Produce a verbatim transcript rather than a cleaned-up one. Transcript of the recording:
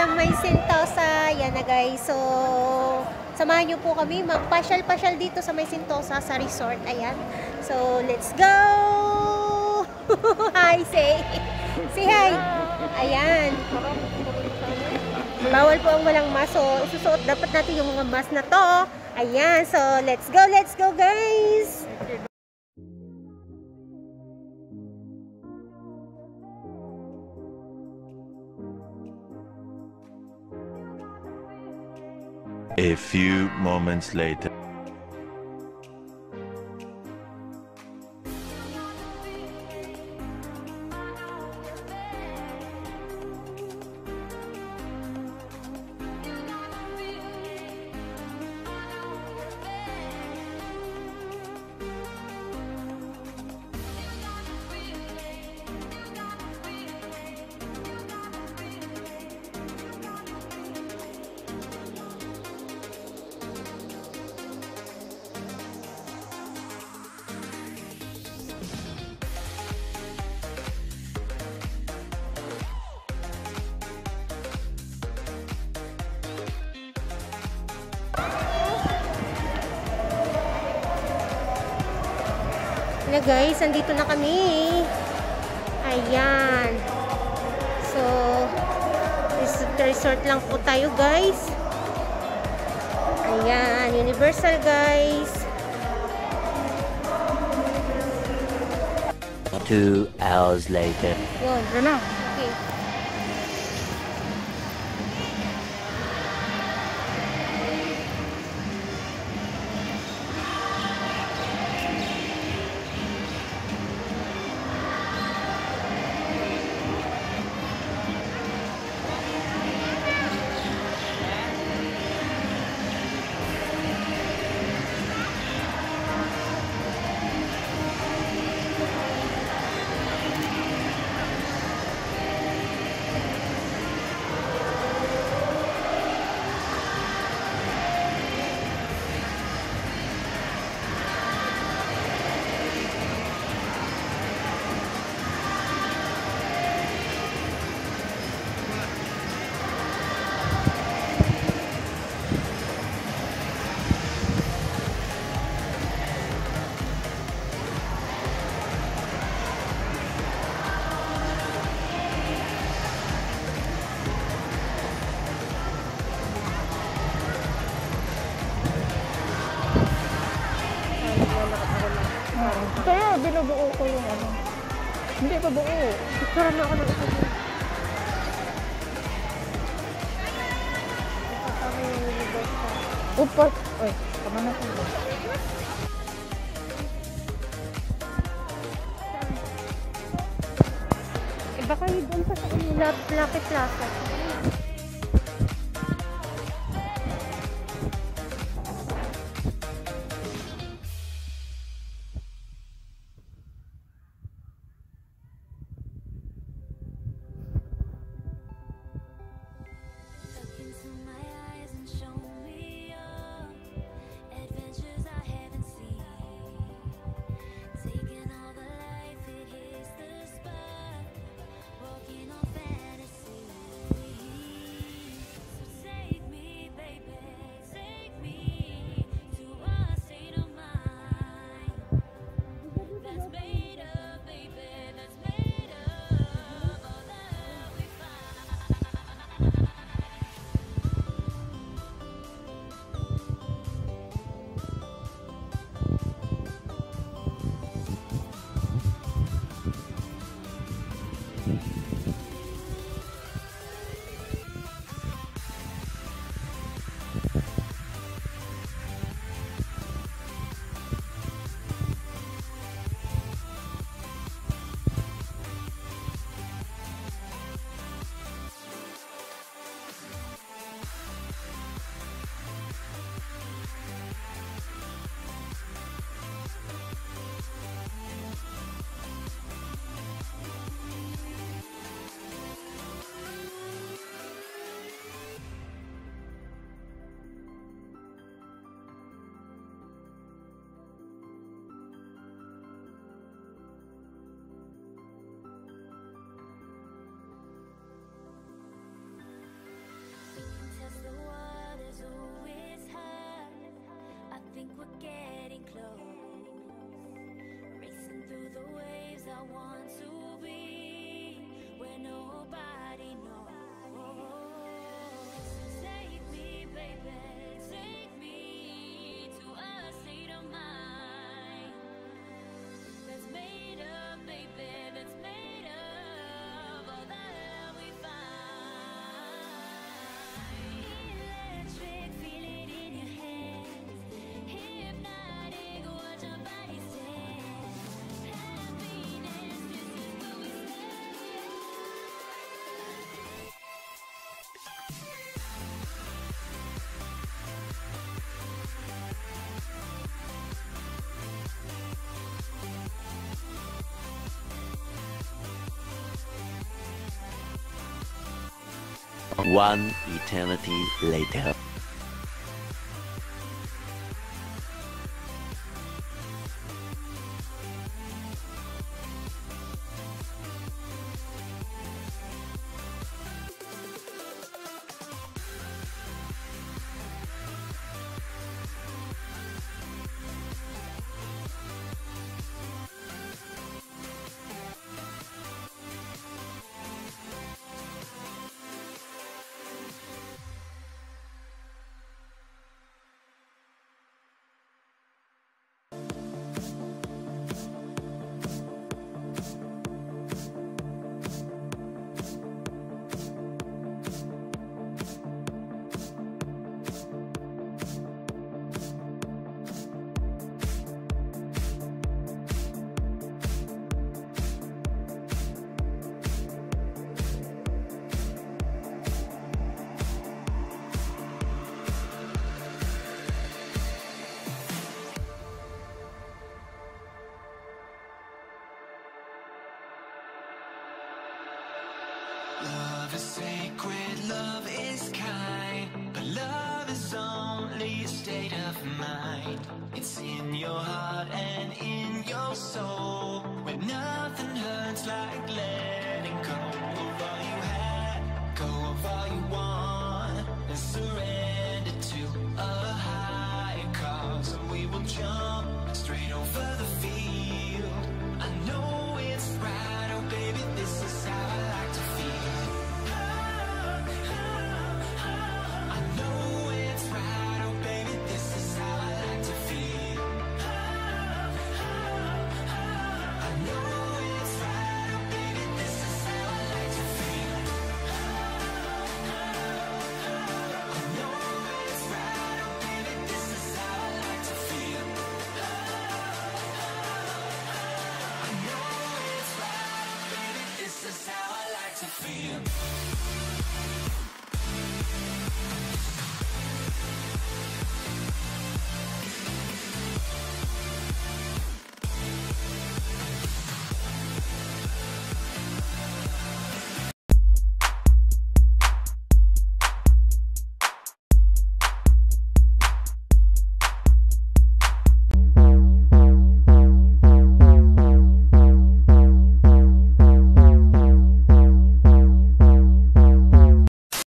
sa may Sentosa. Yan na guys. So, samahan nyo po kami magpasyal-pasyal dito sa may Sentosa sa resort. Ayan. So, let's go! Hi, say. Say hi. Ayan. Bawal po ang walang mask. So, isusuot dapat natin yung mga mask na to. Ayan. So, let's go, let's go guys! A few moments later. Na guys, andito na kami. Ayan. So, resort lang po tayo guys. Ayan, Universal guys. Two hours later. Yun, Yan na. okay. Kaya binubuo ko yung ano. Hindi pa buo. Picture na ako ng ito. Upat. Oy, tama na ko. Eh baka yun doon pa sa kanila. Lucky Plaza. One eternity later. Love is sacred, love is kind, but love is only a state of mind. It's in your heart.